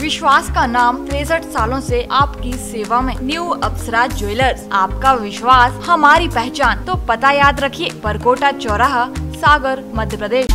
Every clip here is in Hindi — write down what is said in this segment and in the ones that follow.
विश्वास का नाम 63 सालों से आपकी सेवा में। न्यू अप्सरा ज्वेलर्स, आपका विश्वास हमारी पहचान। तो पता याद रखिए, परकोटा चौराहा, सागर, मध्य प्रदेश।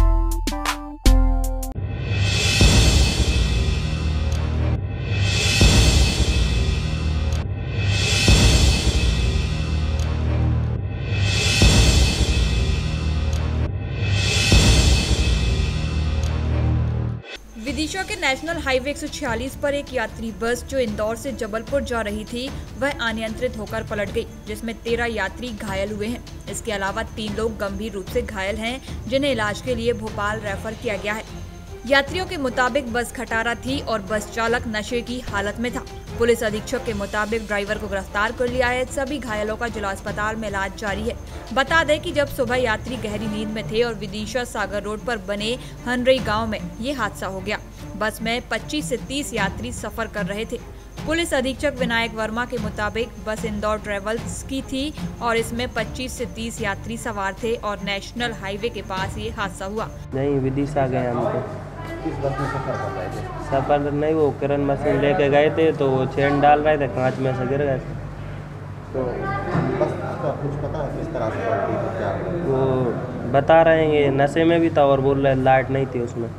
विदिशा के नेशनल हाईवे 146 पर एक यात्री बस जो इंदौर से जबलपुर जा रही थी, वह अनियंत्रित होकर पलट गई, जिसमें 13 यात्री घायल हुए हैं। इसके अलावा 3 लोग गंभीर रूप से घायल हैं, जिन्हें इलाज के लिए भोपाल रेफर किया गया है। यात्रियों के मुताबिक बस खटारा थी और बस चालक नशे की हालत में था। पुलिस अधीक्षक के मुताबिक ड्राइवर को गिरफ्तार कर लिया है। सभी घायलों का जिला अस्पताल में इलाज जारी है। बता दें कि जब सुबह यात्री गहरी नींद में थे और विदिशा सागर रोड पर बने हनरई गांव में ये हादसा हो गया। बस में 25 से 30 यात्री सफर कर रहे थे। पुलिस अधीक्षक विनायक वर्मा के मुताबिक बस इंदौर ट्रेवल्स की थी और इसमें 25 से 30 यात्री सवार थे और नेशनल हाईवे के पास ये हादसा हुआ। नहीं, विदिशा गए हम तो। किस बस में सफर कर रहे थे? सफर नहीं, वो किरण मशीन लेके गए थे तो वो चेन डाल रहे थे, कांच में से गिर गए थे। तो बस का कुछ पता है किस तरह से पलटी थी, क्या? वो बता रहे हैं ये नशे में भी था और बोल रहे लाइट नहीं थी उसमें।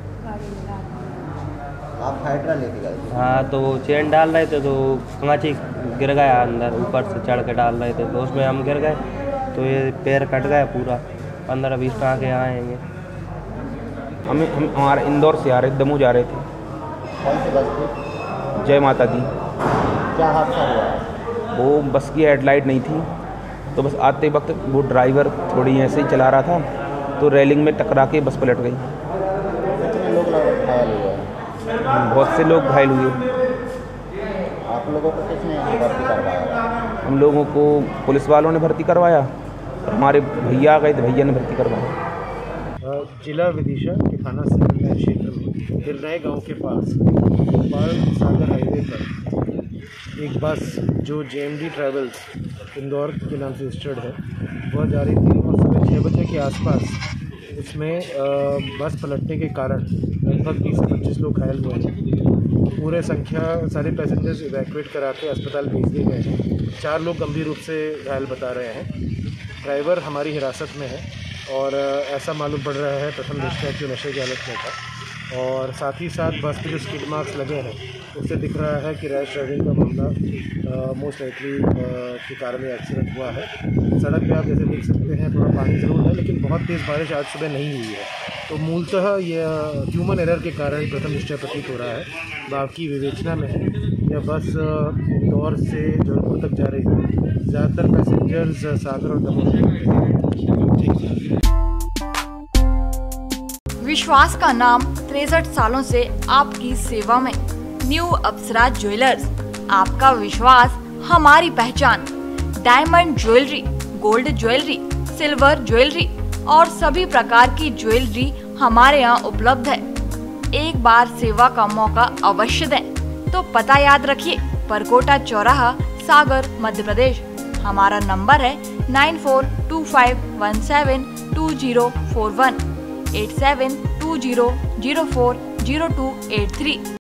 आप हाइड्रा लेके गए थे? हाँ, तो वो चेन डाल रहे थे तो कांच ही गिर गया अंदर, ऊपर से चढ़ के डाल रहे थे तो उसमें हम गिर गए तो ये पैर कट गया पूरा। 15-20 टाँके आएंगे। हम हमारे इंदौर से आ रहे, दमू जा रहे थे। कौन सी बस थी? जय माता दी। क्या हादसा हुआ? वो बस की हेडलाइट नहीं थी तो बस आते वक्त वो ड्राइवर थोड़ी ऐसे ही चला रहा था तो रेलिंग में टकरा के बस पलट गई। कितने लोग घायल हुए? बहुत से लोग घायल हुए। आप लोगों को किसने भर्ती करवाया? हम लोगों को पुलिस वालों ने भर्ती करवाया और हमारे भैया आ गए थे, भैया ने भर्ती करवाया। जिला विदिशा के थाना सिंगल क्षेत्र में हिरनई गांव के पास भोपाल सागर हाईवे पर एक बस जो JMD ट्रेवल्स इंदौर के नाम से रजिस्टर्ड है, वह जा रही थी और सुबह 6 बजे के आसपास उसमें बस पलटने के कारण लगभग 20 से 25 लोग घायल हुए हैं। पूरे सारे पैसेंजर्स इवैक्यूएट करा के अस्पताल भेज दिए गए हैं। 4 लोग गंभीर रूप से घायल बता रहे हैं। ड्राइवर हमारी हिरासत में है और ऐसा मालूम पड़ रहा है प्रथम दृष्टया कि नशे की हालत में था। और साथ ही साथ बस पे जो स्किड मार्क्स लगे हैं उससे दिख रहा है कि रैश ड्राइविंग का मामला मोस्ट लाइकली के कारण ये एक्सीडेंट हुआ है। सड़क पे आप जैसे देख सकते हैं थोड़ा पानी ज़रूर है, लेकिन बहुत तेज़ बारिश आज सुबह नहीं हुई है, तो मूलतः ये ह्यूमन एरर के कारण प्रथम दृष्टया प्रतीत हो रहा है। बाकी विवेचना में है। यह बस इंदौर से जबलपुर तक जा रही है। ज़्यादातर पैसेंजर्स सागर और दमोह। विश्वास का नाम 63 सालों से आपकी सेवा में। न्यू अप्सरा ज्वेलर्स, आपका विश्वास हमारी पहचान। Diamond jewellery, gold jewellery, silver jewellery और सभी प्रकार की ज्वेलरी हमारे यहाँ उपलब्ध है। एक बार सेवा का मौका अवश्य दें। तो पता याद रखिए, परकोटा चौराहा, सागर, मध्य प्रदेश। हमारा नंबर है 9425172041 8720040283।